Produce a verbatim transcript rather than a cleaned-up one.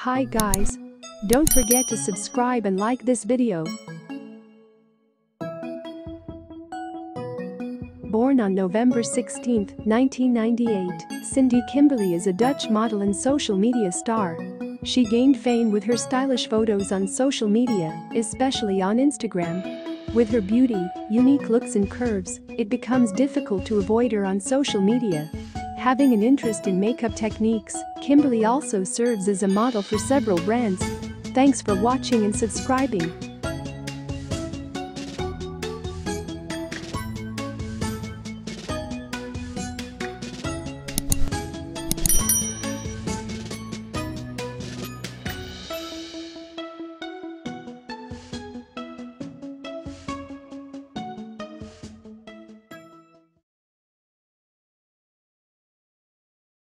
Hi guys. Don't forget to subscribe and like this video. Born on November sixteenth, nineteen ninety-eight, Cindy Kimberly is a Dutch model and social media star. She gained fame with her stylish photos on social media, especially on Instagram. With her beauty, unique looks and curves, it becomes difficult to avoid her on social media. Having an interest in makeup techniques, Kimberly also serves as a model for several brands. Thanks for watching and subscribing.